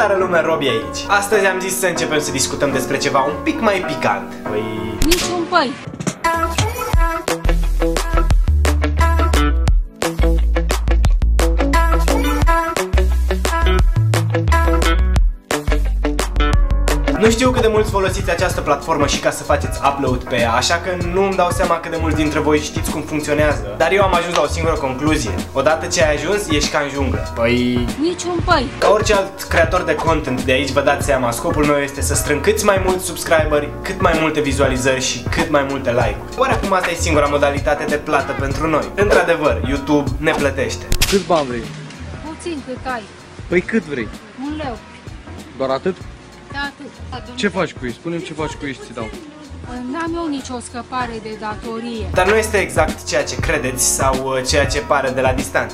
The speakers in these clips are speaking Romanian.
Salutare lume, Robi aici. Astăzi am zis să începem să discutăm despre ceva un pic mai picant. Niciun păi. Nu știu cât de mult folosiți această platformă și ca să faceți upload pe ea, așa că nu îmi dau seama cât de mulți dintre voi știți cum funcționează. Dar eu am ajuns la o singură concluzie. Odată ce ai ajuns, ești ca în junglă. Niciun păi. Ca orice alt creator de content de aici, vă dați seama, scopul meu este să strâng cât mai mulți subscriberi, cât mai multe vizualizări și cât mai multe like-uri. Oarecum asta e singura modalitate de plată pentru noi. Într-adevăr, YouTube ne plătește. Cât bani vrei? Puțin cât ai. Păi cât vrei? 1 leu. Doar atât? Da, atât. Ce faci cu ei? Spune-mi ce faci cu ei și ți dau. N-am eu nicio scăpare de datorie. Dar nu este exact ceea ce credeți sau ceea ce pare de la distanță.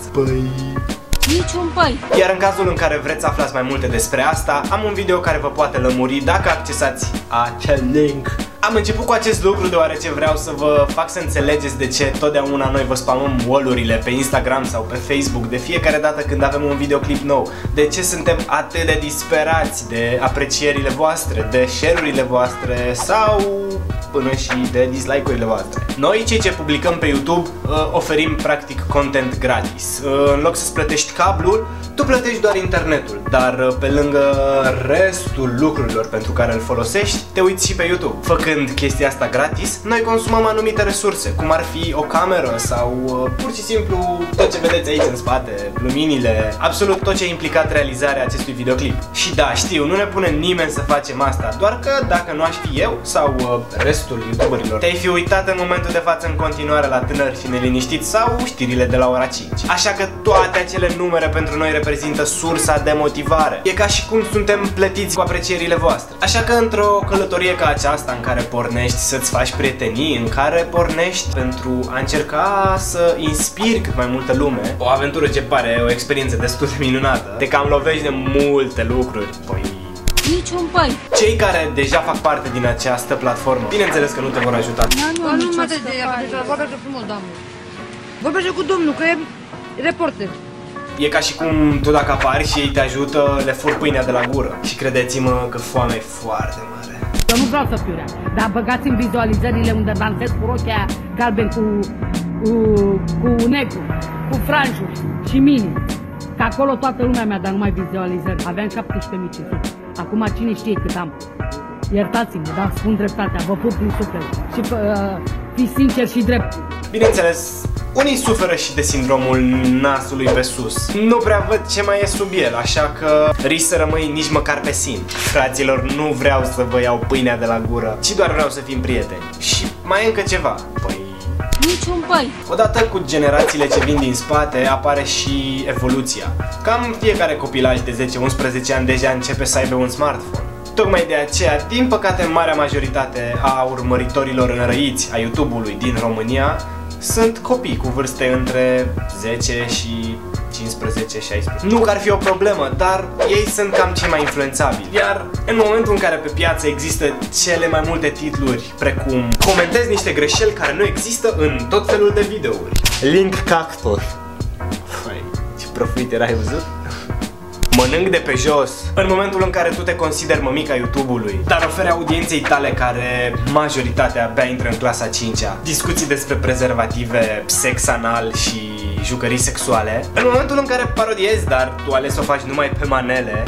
Niciun păi. Iar în cazul în care vreți să aflați mai multe despre asta, am un video care vă poate lămuri dacă accesați acel link. Am început cu acest lucru deoarece vreau să vă fac să înțelegeți de ce totdeauna noi vă spamăm wall-urile pe Instagram sau pe Facebook de fiecare dată când avem un videoclip nou. De ce suntem atât de disperați de aprecierile voastre, de share-urile voastre sau până și de dislike-urile voastre. Noi, cei ce publicăm pe YouTube, oferim practic content gratis. În loc să-ți plătești cablul, tu plătești doar internetul, dar pe lângă restul lucrurilor pentru care îl folosești, te uiți și pe YouTube. Făcând chestia asta gratis, noi consumăm anumite resurse, cum ar fi o cameră sau pur și simplu tot ce vedeți aici în spate, luminile, absolut tot ce a implicat realizarea acestui videoclip. Și da, știu, nu ne pune nimeni să facem asta, doar că dacă nu aș fi eu sau restul youtuberilor, te-ai fi uitat în momentul de față în continuare la Tânări și Neliniștiți sau știrile de la ora 5. Așa că toate acele numere pentru noi reprezintă sursa de motivare. E ca și cum suntem plătiți cu aprecierile voastre. Așa că într-o călătorie ca aceasta în care pornești să-ți faci prietenii, în care pornești pentru a încerca să inspiri cât mai multă lume, o aventură ce pare o experiență destul de minunată, te cam lovești de multe lucruri. Niciun păi. Cei care deja fac parte din această platformă, bineînțeles că nu te vor ajuta. Nu Nu mă de vorbește frumos, doamne. Vorbește cu domnul, că e reporter. E ca și cum tu dacă apari și ei te ajută, le fur pâinea de la gură. Și credeți-mă că foamea e foarte mare. Eu nu vreau să fiu rea, dar băgați în vizualizările unde dansez cu rochia galben cu negru, cu franjuri și mini. Că acolo toată lumea mea, dar numai vizualizări. Aveam 17.500. Acum cine știe cât am. Iertați-mă, dar spun dreptatea, vă pup din suflet. Și fiți sincer și drept. Bineînțeles, unii suferă și de sindromul nasului pe sus. Nu prea văd ce mai e sub el, așa că risc să rămâi nici măcar pe sin. Fraților, nu vreau să vă iau pâinea de la gură, ci doar vreau să fim prieteni. Și mai e încă ceva. Niciun păi. Odată cu generațiile ce vin din spate apare și evoluția. Cam fiecare copilaj de 10-11 ani deja începe să aibă un smartphone. Tocmai de aceea, din păcate, marea majoritate a urmăritorilor înrăiți a YouTube-ului din România sunt copii cu vârste între 10 și 15-16. Nu că ar fi o problemă, dar ei sunt cam cei mai influențabili. Iar în momentul în care pe piață există cele mai multe titluri, precum comentez niște greșeli care nu există în tot felul de videouri, Link Cactus, ce profit era, ai văzut? Mănânc de pe jos. În momentul în care tu te consideri mămica YouTube-ului, dar oferi audienței tale care majoritatea abia intră în clasa 5-a, discuții despre prezervative, sex anal și jucării sexuale, în momentul în care parodiezi, dar tu ales să o faci numai pe manele,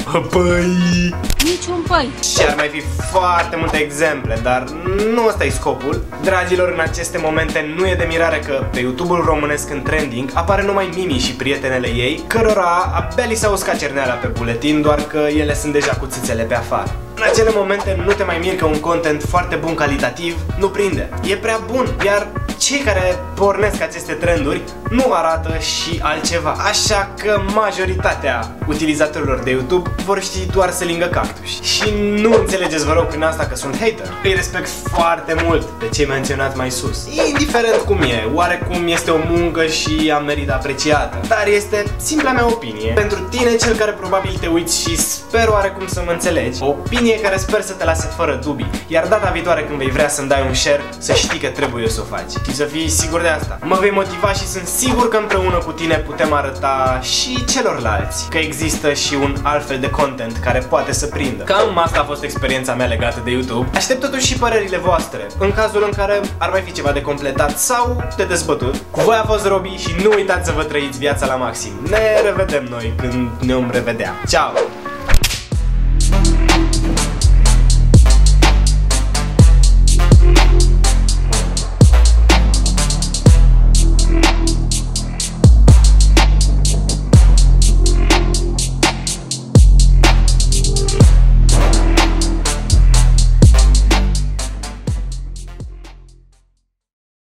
Niciun păi. Și ar mai fi foarte multe exemple, dar nu ăsta e scopul. Dragilor, în aceste momente nu e de mirare că pe YouTube-ul românesc în trending apare numai Mimi și prietenele ei, cărora abia li s-a uscat cerneala pe buletin, doar că ele sunt deja cu țâțele pe afară. În acele momente nu te mai miri că un content foarte bun calitativ nu prinde. E prea bun, iar cei care pornesc aceste trenduri nu arată și altceva. Așa că majoritatea utilizatorilor de YouTube vor ști doar să lingă cactus. Și nu înțelegeți, vă rog, prin asta că sunt hater. Îi respect foarte mult pe cei menționați mai sus. Indiferent cum e, oarecum este o muncă și a merit apreciată. Dar este simpla mea opinie. Pentru tine, cel care probabil te uiți și sper oarecum să mă înțelegi, o opinie care sper să te lase fără dubii. Iar data viitoare când vei vrea să-mi dai un share, să știi că trebuie să o faci. Și Și să fii sigur de asta. Mă vei motiva și sunt sigur că împreună cu tine putem arăta și celorlalți că există și un alt fel de content care poate să prindă. Cam asta a fost experiența mea legată de YouTube. Aștept totuși și părerile voastre, în cazul în care ar mai fi ceva de completat sau de dezbătut. Cu voi a fost Robi și nu uitați să vă trăiți viața la maxim. Ne revedem noi când ne vom revedea. Ciao!